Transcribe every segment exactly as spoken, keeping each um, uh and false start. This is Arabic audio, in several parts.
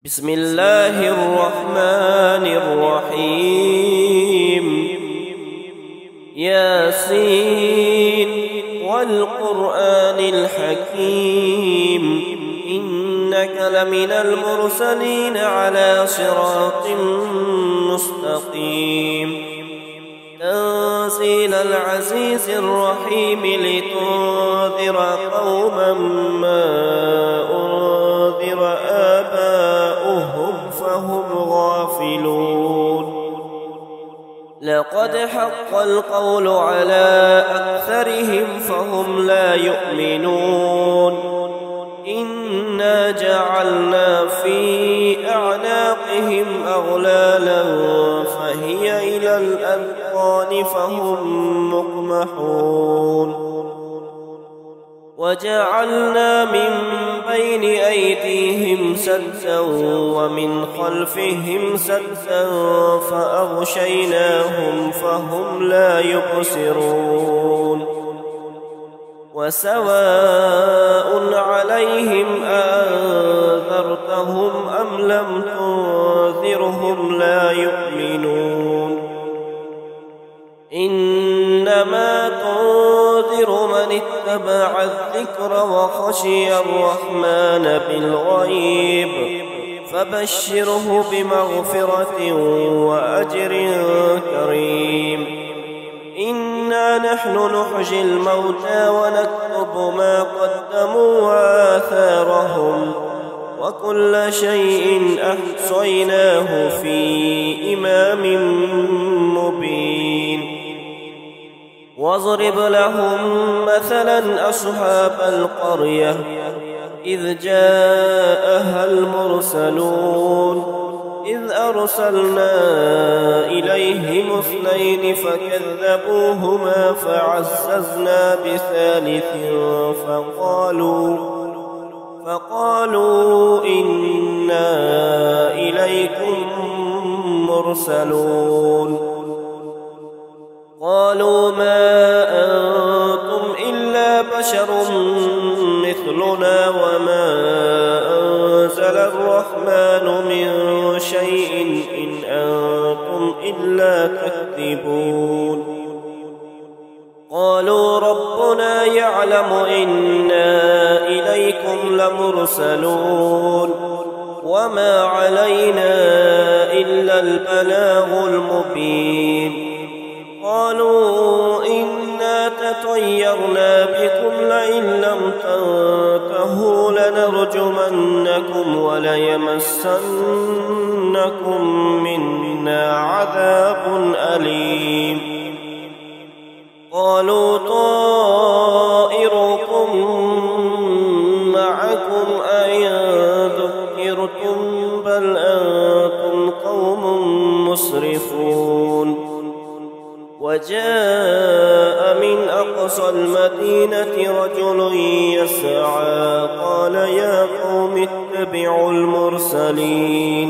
بسم الله الرحمن الرحيم. ياسين والقرآن الحكيم إنك لمن المرسلين على صراط مستقيم. تنزيل العزيز الرحيم لتنذر قوما ما أنذر آباؤهم فهم غافلون. لقد حق القول على أكثرهم فهم لا يؤمنون. إنا جعلنا في أعناقهم أغلالا فهي إلى الأذقان فهم مقمحون. وجعلنا من بين أيديهم سدا ومن خلفهم سدا فأغشيناهم فهم لا يبصرون. وسواء عليهم أنذرتهم أم لم تنذرهم لا يؤمنون. إنما تنذر من اتبع الذكر وخشي الرحمن بالغيب فبشره بمغفرة وأجر كريم. إنا نحن نحيي الموتى ونكتب ما قدموا وآثارهم وكل شيء أحصيناه في إمام مبين. واضرب لهم مثلا أصحاب القرية إذ جاءها المرسلون إذ أرسلنا إليهم اثنين فكذبوهما فعززنا بثالث فقالوا فقالوا إنا إليكم مرسلون. قالوا ما أنتم إلا بشر مثلنا وما أنزل الرحمن من شيء إن أنتم إلا تكذبون. قالوا ربنا يعلم إنا إليكم لمرسلون وما علينا إلا البلاغ المبين. قالوا إنا تطيرنا بكم لئن لم تنتهوا لنرجمنكم وليمسنكم منا عذاب أليم. قالوا طائركم معكم أئن ذكرتم بل أنتم قوم مسرفون. وجاء من أقصى المدينة رجل يسعى قال يا قوم اتبعوا المرسلين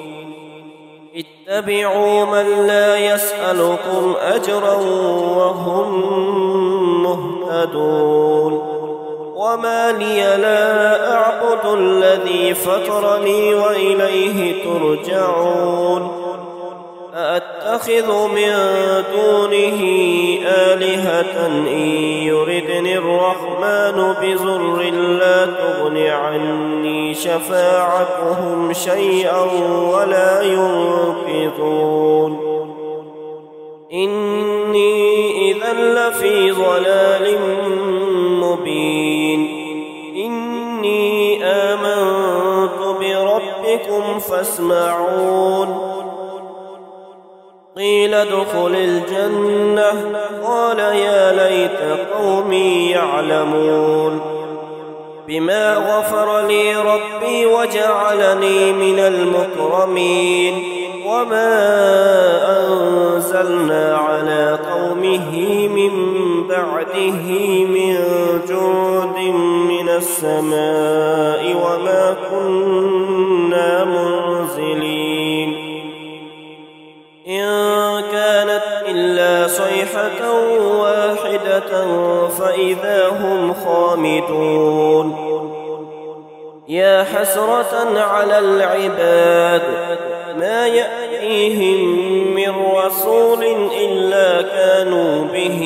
اتبعوا من لا يسألكم أجرا وهم مهتدون. وما لي لا أعبد الذي فطرني وإليه ترجعون. أأتخذ من دونه آلهة إن يردني الرحمن بضر لا تغن عني شفاعتهم شيئا ولا ينقذون. إني إذا لفي ضلال مبين. إني آمنت بربكم فاسمعون. قيل ادخل الجنة قال يا ليت قومي يعلمون. بما غفر لي ربي وجعلني من المكرمين. وما أنزلنا على قومه من بعده من جند من السماء وما كنا منزلين. إن كانت إلا صيحة واحدة فإذا هم خامدون. يا حسرة على العباد ما يأتيهم من رسول إلا كانوا به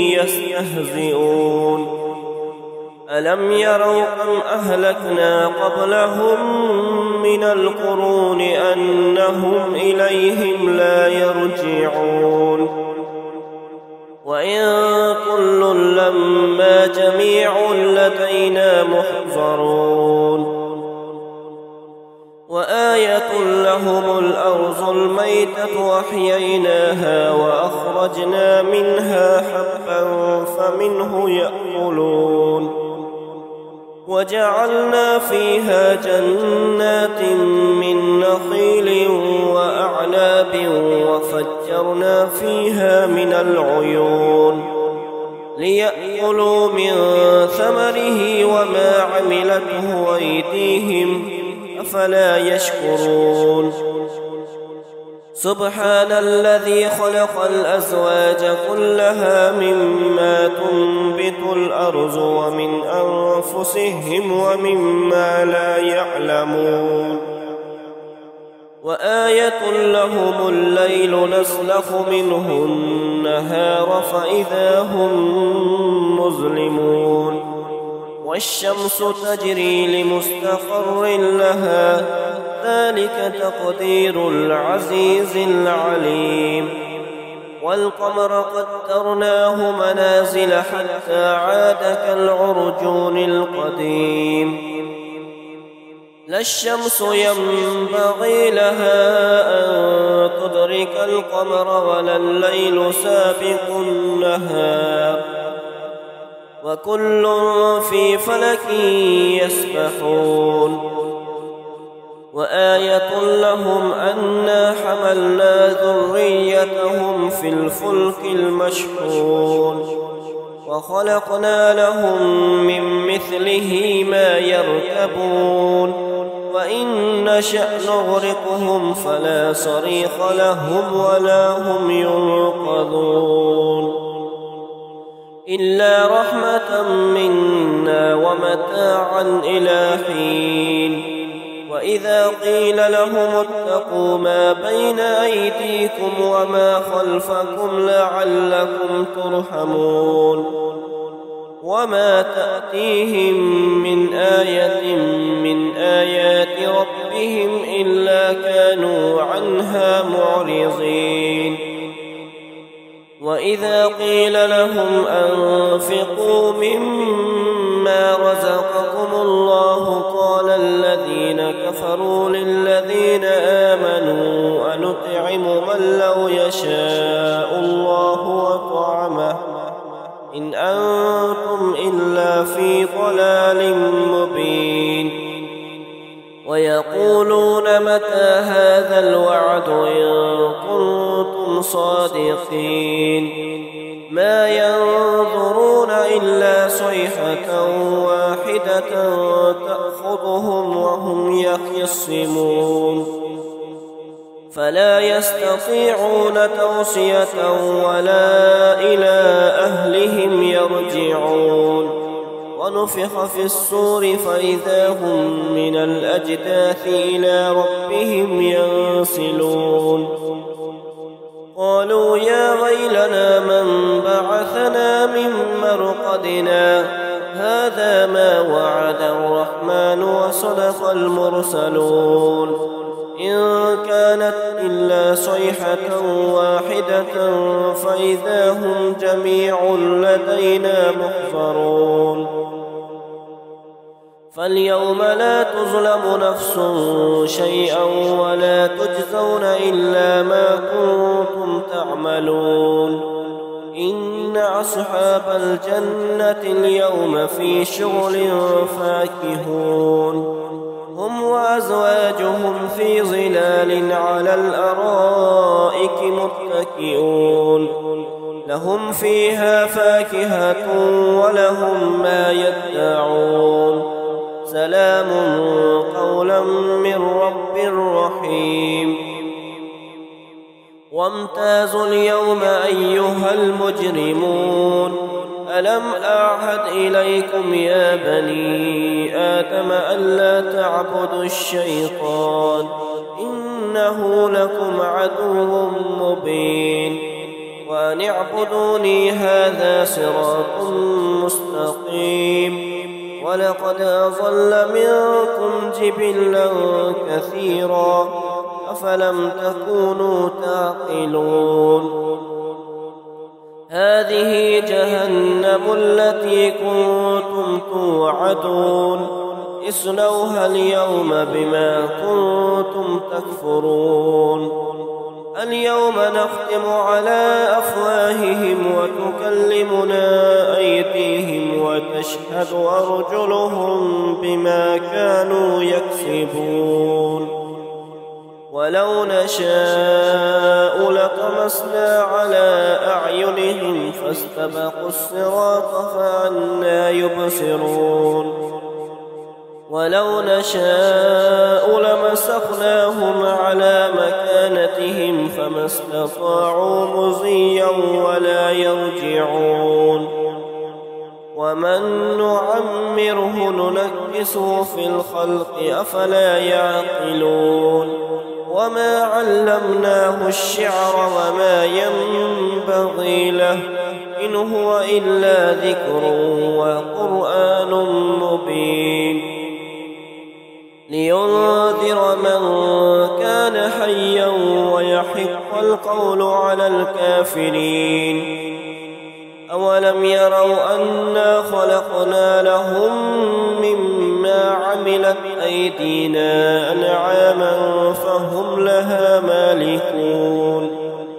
يستهزئون ألم يروا كم أهلكنا قبلهم من القرون أنهم إليهم لا يرجعون وإن كل لما جميع لدينا محضرون وآية لهم الأرض الميتة وأحييناها وأخرجنا منها حبا فمنه يأكلون وجعلنا فيها جنات من نخيل وأعناب وفجرنا فيها من العيون ليأكلوا من ثمره وما عملته أيديهم أفلا يشكرون سبحان الذي خلق الأزواج كلها مما تنبت الأرض ومن أنفسهم ومما لا يعلمون وآية لهم الليل نسلخ منه النهار فإذا هم مظلمون والشمس تجري لمستقر لها ذلك تقدير العزيز العليم والقمر قدرناه منازل حتى عاد كالعرجون القديم لا الشمس ينبغي لها أن تدرك القمر ولا الليل سابق النهار وكل في فلك يسبحون وآية لهم أنا حملنا ذريتهم في الفلك المشحون وخلقنا لهم من مثله ما يركبون وإن نشأ نغرقهم فلا صريخ لهم ولا هم ينقذون إلا رحمة منا ومتاعا إلى حين وإذا قيل لهم اتقوا ما بين أيديكم وما خلفكم لعلكم ترحمون وما تأتيهم من آية من آيات ربهم إلا كانوا عنها معرضين وإذا قيل لهم أنفقوا مما رزقكم الله قال الذين كفروا للذين آمنوا أنطعم من لو يشاء الله وطعمه إن أنتم إلا في ضلال مبين ويقولون متى هذا الوعد إن كنتم صادقين ما ينظرون إلا صيحة واحدة تأخذهم وهم يخصمون فلا يستطيعون توصية ولا إلى أهلهم يرجعون ونفخ في الصور فإذا هم من الأجداث إلى ربهم ينسلون قالوا يا ويلنا من بعثنا من مرقدنا هذا ما وعد الرحمن وصدق المرسلون إن كانت إلا صيحة واحدة فإذا هم جميع لدينا محضرون فاليوم لا تظلم نفس شيئا ولا تجزون إلا ما كنتم تعملون إن أصحاب الجنة اليوم في شغل فاكهون هم وأزواجهم في ظلال على الأرائك متكئون لهم فيها فاكهة ولهم ما يدعون سلام قولا من رب رحيم وامتازوا اليوم أيها المجرمون ألم أعهد إليكم يا بني آدم ألا تعبدوا الشيطان إنه لكم عدو مبين وأن اعبدوني هذا صراط مستقيم ولقد أضل منكم جبلا كثيرا أفلم تكونوا تعقلون هذه جهنم التي كنتم توعدون اصلوها اليوم بما كنتم تكفرون اليوم نختم على أفواههم وتكلمنا أيديهم وتشهد أرجلهم بما كانوا يكسبون ولو نشاء لطمسنا على أعينهم فاستبقوا الصراط فأنى يبصرون ولو نشاء لمسخناهم على مكانتهم فما استطاعوا مضيا ولا يرجعون ومن نعمره ننكسه في الخلق أفلا يعقلون وما علمناه الشعر وما ينبغي له إن هو إلا ذكر وقرآن مبين لينذر من كان حيا ويحق القول على الكافرين أولم يروا أنا خلقنا لهم مما عملت أيدينا أنعاما فهم لها مالكون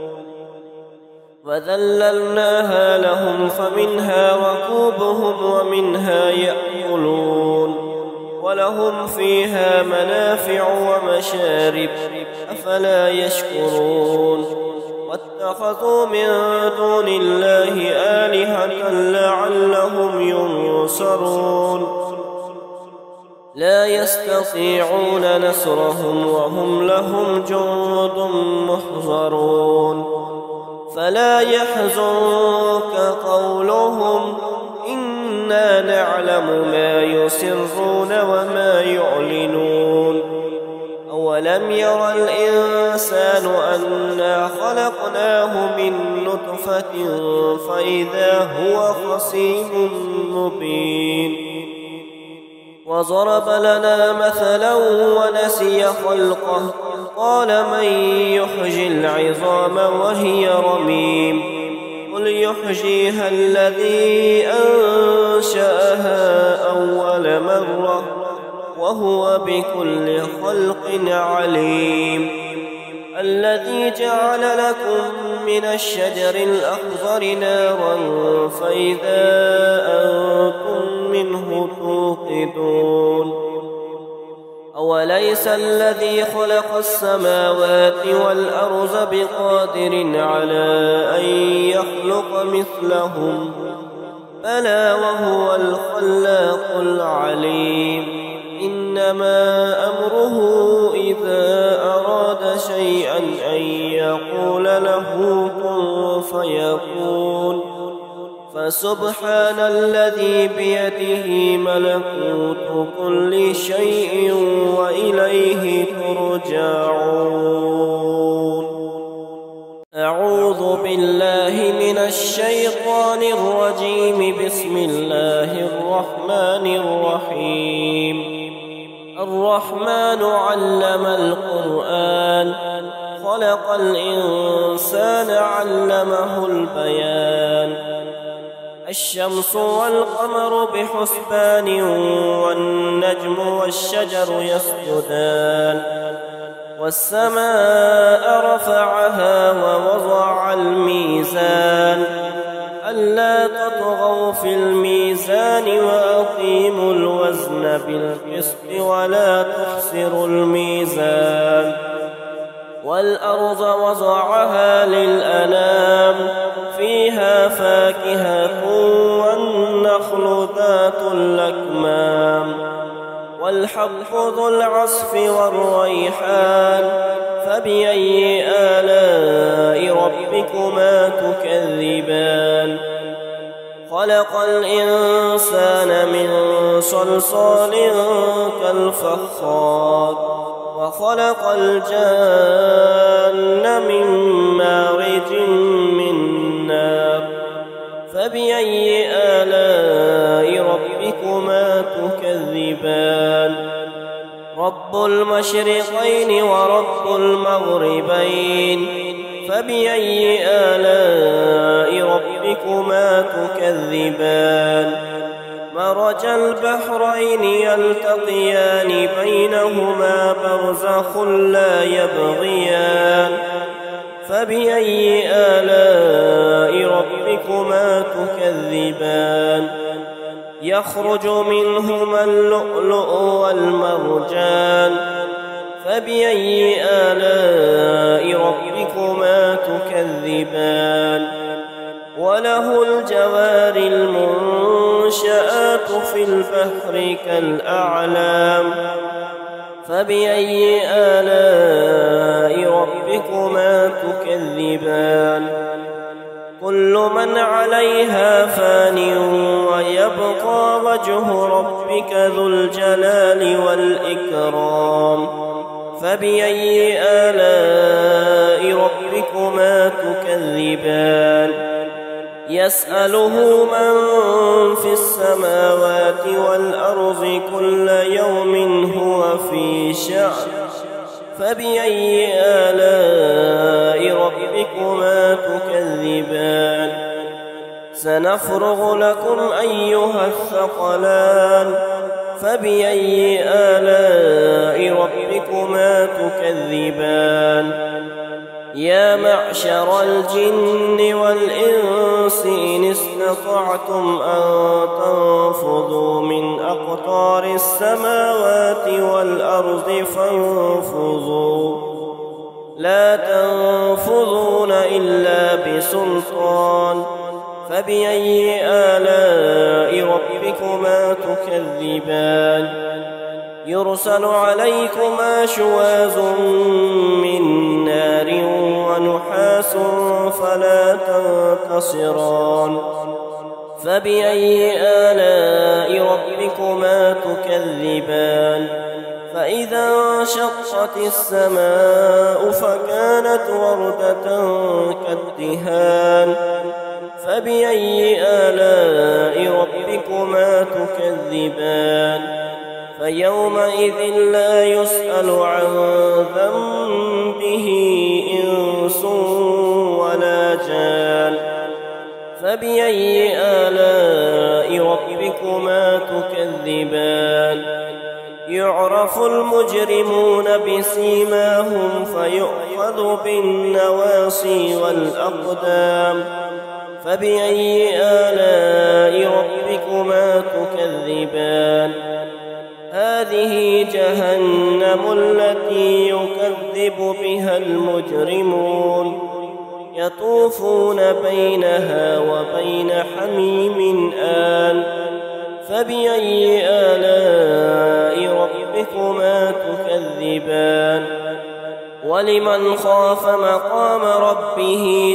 وذللناها لهم فمنها ركوبهم ومنها يأكلون ولهم فيها منافع ومشارب أفلا يشكرون واتخذوا من دون الله آلهة لعلهم ينصرون لا يستطيعون نصرهم وهم لهم جند محضرون فلا يحزنك قولهم إنا نعلم ما يسرون وما يعلنون أولم ير الإنسان أنا خلقناه من نطفة فإذا هو خصيم مبين وضرب لنا مثلا ونسي خلقه قال من يحيي العظام وهي رميم قل يحييها الذي أنشأها أول مرة وهو بكل خلق عليم الذي جعل لكم من الشجر الأخضر نارا فإذا أنتم منه توقدون أوليس الذي خلق السماوات والأرض بقادر على أن يخلق مثلهم بلى وهو الخلاق العليم إنما أمره إذا أراد شيئا أن يقول له كن فيكون فسبحان الذي بيده ملكوت كل شيء وإليه ترجعون أعوذ بالله من الشيطان الرجيم بسم الله الرحمن الرحيم الرحمن علم القرآن خلق الإنسان علمه البيان الشمس والقمر بحسبان والنجم والشجر يسجدان والسماء رفعها ووضع الميزان ألا تطغوا في الميزان وأقيموا الوزن بالقسط ولا تخسروا الميزان والأرض وضعها للأنام فيها فاكهة والنخل ذات الأكمام والحب ذو العصف والريحان فبأي آلاء ربكما تكذبان خلق الإنسان من صلصال كالفخار وخلق الجان من مارج من نار فبأي آلاء ربكما تكذبان رب المشرقين ورب المغربين فبأي آلاء ربكما تكذبان مرج البحرين يلتقيان بينهما برزخ لا يبغيان فبأي آلاء ربكما تكذبان يخرج منهما اللؤلؤ والمرجان فبأي آلاء ربكما تكذبان وله الجوار المنشآت في البحر كالأعلام فبأي آلاء ربكما تكذبان كل من عليها فان ويبقى وجه ربك ذو الجلال والإكرام فبأي آلاء ربكما تكذبان يسأله من في السماوات والأرض كل يوم هو في شأن فبأي آلاء ربكما تكذبان سنفرغ لكم أيها الثقلان فبأي آلاء ربكما تكذبان يا معشر الجن والإنس إن استطعتم أن تنفذوا من أقطار السماوات والأرض فانفذوا لا تنفذون إلا بسلطان فبأي آلاء ربكما تكذبان يرسل عليكما شواظ من نار ونحاس فلا تنتصران فبأي آلاء ربكما تكذبان فإذا انشقت السماء فكانت وردة كالدهان فبأي آلاء ربكما تكذبان فيومئذ لا يسأل عن ذنبه إنس ولا جان فبأي آلاء ربكما تكذبان يعرف المجرمون بسيماهم فيؤخذ بالنواصي والأقدام فبأي آلاء ربكما تكذبان هذه جهنم التي يكذب بها المجرمون يطوفون بينها وبين حميم آن فبأي آلاء ربكما تكذبان ولمن خاف مقام ربه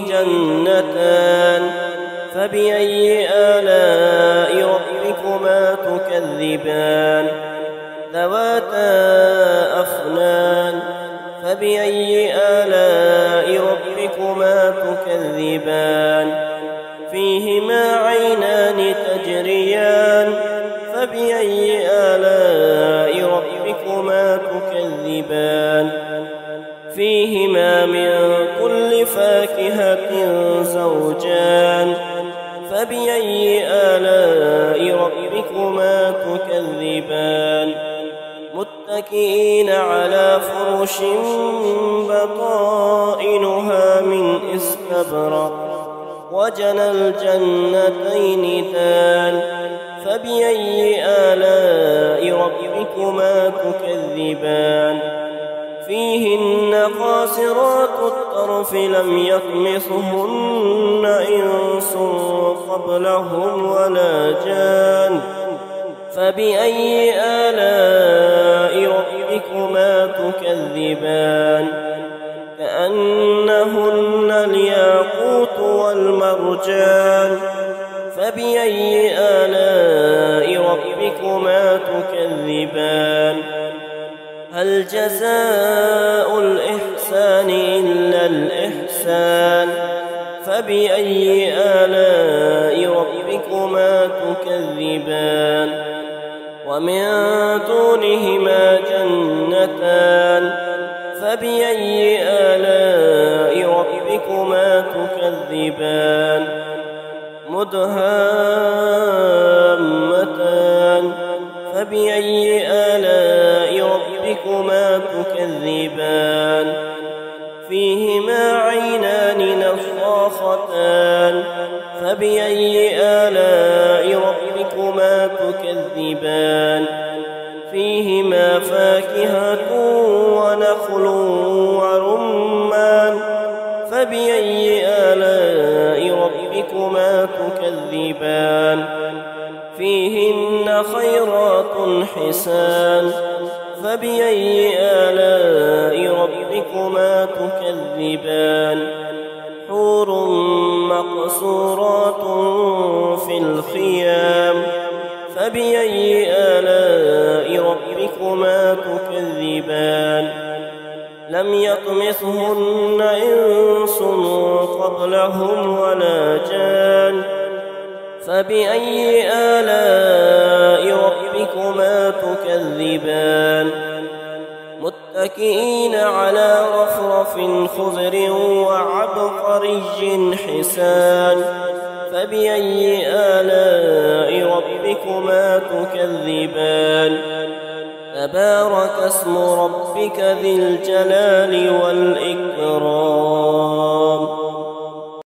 جنتان فبأي آلاء ربكما تكذبان ذواتا أفنان فبأي آلاء ربكما تكذبان فيهما عينان تجريان فبأي آلاء ربكما تكذبان فيهما من كل فاكهة زوجان فبأي آلاء ربكما تكذبان متكئين على فرش بطائنها من استبرق وجنى الجنتين دان فبأي آلاء ربكما تكذبان فيهن قاصرات الطرف لم يطمثهن إنس قبلهم ولا جان فبأي آلاء ربكما تكذبان كأنهن الياقوت والمرجان فبأي آلاء ربكما تكذبان هل جزاء الإحسان إلا الإحسان فبأي آلاء ربكما تكذبان ومن دونهما جنتان فبأي آلاء ربكما تكذبان مدهامتان فبأي آلاء ربكما تكذبان فيهما عينان نضاختان فبأي آلاء ربكما تكذبان فيهما فاكهة ونخل ورمان فبأي آلاء ربكما تكذبان فيهن خيرات حسان فبأي آلاء ربكما تكذبان حور مقصورات في الخيام فبأي آلاء ربكما تكذبان لم يطمثهن إنس قبلهم ولا جان فبأي آلاء ربكما تكذبان متكئين على رفرف خضر وعبقري حسان فبأي آلاء ربكما تكذبان تبارك اسم ربك ذي الجلال والإكرام